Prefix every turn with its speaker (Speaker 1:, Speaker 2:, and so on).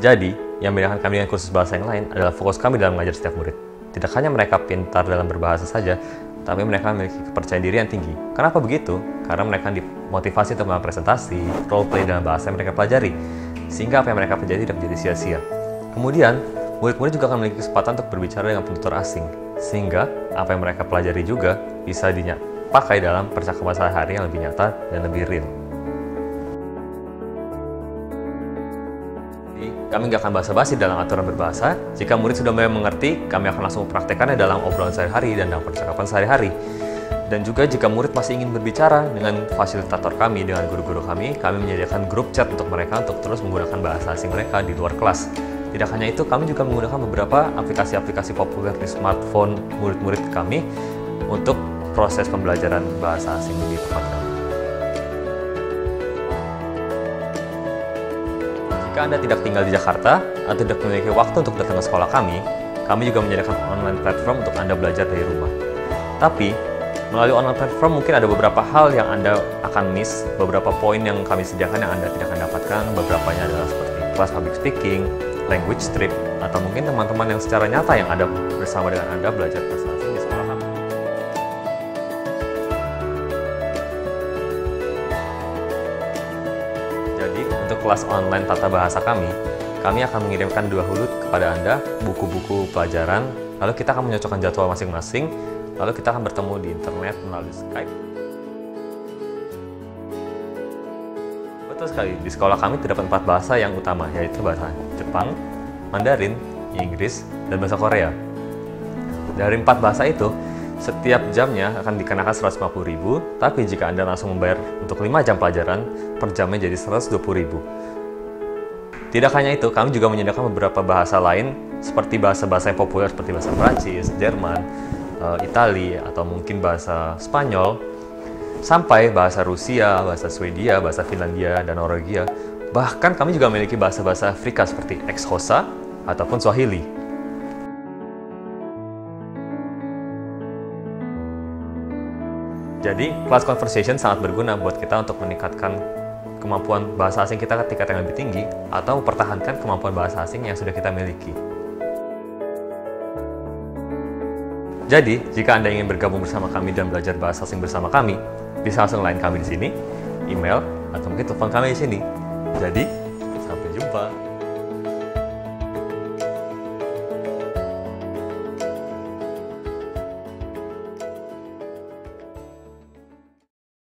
Speaker 1: Jadi, yang membedakan kami dengan kursus bahasa yang lain adalah fokus kami dalam mengajar setiap murid. Tidak hanya mereka pintar dalam berbahasa saja, tapi mereka memiliki kepercayaan diri yang tinggi. Kenapa begitu? Karena mereka dimotivasi untuk melakukan presentasi, role play dalam bahasa yang mereka pelajari, sehingga apa yang mereka pelajari tidak menjadi sia-sia. Kemudian, murid-murid juga akan memiliki kesempatan untuk berbicara dengan penutur asing, sehingga apa yang mereka pelajari juga bisa dipakai dalam percakapan sehari-hari yang lebih nyata dan lebih real. Kami nggak akan basa-basi dalam aturan berbahasa. Jika murid sudah mulai mengerti, kami akan langsung mempraktekannya dalam obrolan sehari-hari dan dalam percakapan sehari-hari. Dan juga jika murid masih ingin berbicara dengan fasilitator kami, dengan guru-guru kami menyediakan grup chat untuk mereka untuk terus menggunakan bahasa asing mereka di luar kelas. Tidak hanya itu, kami juga menggunakan beberapa aplikasi-aplikasi populer di smartphone murid-murid kami untuk proses pembelajaran bahasa asing di tempat kami. Jika Anda tidak tinggal di Jakarta atau tidak memiliki waktu untuk datang ke sekolah kami juga menyediakan online platform untuk Anda belajar dari rumah. Tapi, melalui online platform mungkin ada beberapa hal yang Anda akan miss, beberapa poin yang kami sediakan yang Anda tidak akan dapatkan, beberapanya adalah seperti kelas public speaking, language trip, atau mungkin teman-teman yang secara nyata yang ada bersama dengan Anda belajar bahasa asing di sekolah kami. Jadi, untuk kelas online tata bahasa kami akan mengirimkan 2 hulu kepada Anda, buku-buku pelajaran, lalu kita akan menyocokkan jadwal masing-masing, lalu kita akan bertemu di internet melalui Skype. Betul sekali, di sekolah kami terdapat 4 bahasa yang utama, yaitu bahasa Jepang, Mandarin, Inggris, dan bahasa Korea. Dari 4 bahasa itu, setiap jamnya akan dikenakan 150.000, tapi jika Anda langsung membayar untuk 5 jam pelajaran, per jamnya jadi 120.000. Tidak hanya itu, kami juga menyediakan beberapa bahasa lain, seperti bahasa-bahasa yang populer seperti bahasa Prancis, Jerman, Itali, atau mungkin bahasa Spanyol, sampai bahasa Rusia, bahasa Swedia, bahasa Finlandia, dan Norwegia. Bahkan kami juga memiliki bahasa-bahasa Afrika seperti Xhosa ataupun Swahili. Jadi, Class Conversation sangat berguna buat kita untuk meningkatkan kemampuan bahasa asing kita ke tingkat yang lebih tinggi atau mempertahankan kemampuan bahasa asing yang sudah kita miliki. Jadi, jika Anda ingin bergabung bersama kami dan belajar bahasa asing bersama kami, bisa langsung line kami di sini, email, atau mungkin telepon kami di sini. Jadi,